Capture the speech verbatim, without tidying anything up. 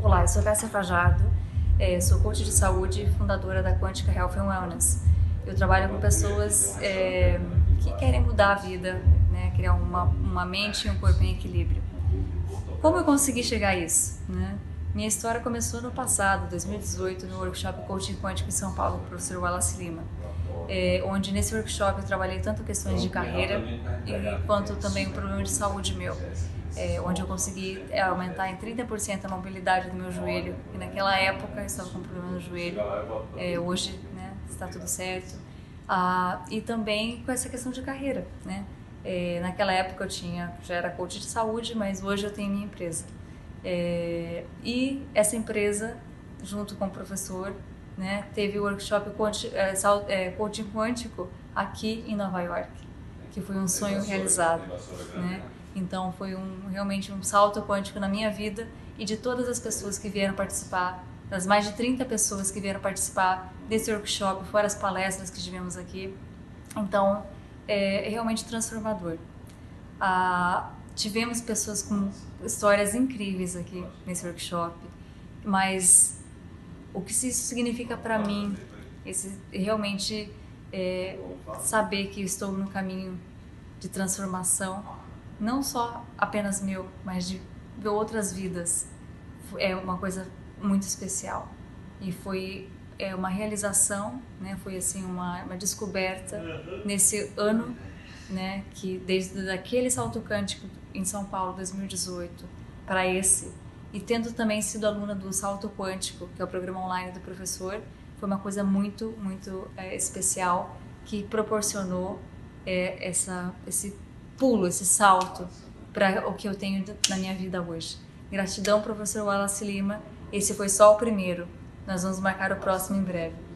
Olá, eu sou Cássia Fajardo, é, sou coach de saúde e fundadora da Quântica Health and Wellness. Eu trabalho com pessoas é, que querem mudar a vida, né, criar uma, uma mente e um corpo em equilíbrio. Como eu consegui chegar a isso? Né? Minha história começou no passado, dois mil e dezoito, no workshop Coaching Quântico em São Paulo, com o professor Wallace Lima, é, onde nesse workshop eu trabalhei tanto questões de carreira e, quanto também um problema de saúde meu. É, onde eu consegui aumentar em trinta por cento a mobilidade do meu joelho, e naquela época eu estava com um problema no joelho, é, hoje, né, está tudo certo, ah, e também com essa questão de carreira, né, é, naquela época eu tinha, já era coach de saúde, mas hoje eu tenho minha empresa, é, e essa empresa, junto com o professor, né, teve o workshop Coaching Quântico aqui em Nova York, que foi um sonho realizado, né? Então foi um, realmente um salto quântico na minha vida e de todas as pessoas que vieram participar, das mais de trinta pessoas que vieram participar desse workshop, fora as palestras que tivemos aqui. Então é realmente transformador. Ah, tivemos pessoas com histórias incríveis aqui nesse workshop, mas o que isso significa para mim, esse, realmente é, saber que eu estou no caminho de transformação, não só apenas meu, mas de outras vidas, é uma coisa muito especial e foi é, uma realização, né? Foi assim uma, uma descoberta nesse ano, né? Que desde aquele salto quântico em São Paulo, dois mil e dezoito, para esse, e tendo também sido aluna do Salto Quântico, que é o programa online do professor, foi uma coisa muito, muito é, especial que proporcionou é, essa, esse pulo, esse salto para o que eu tenho na minha vida hoje. Gratidão, professor Wallace Lima. Esse foi só o primeiro. Nós vamos marcar o próximo em breve.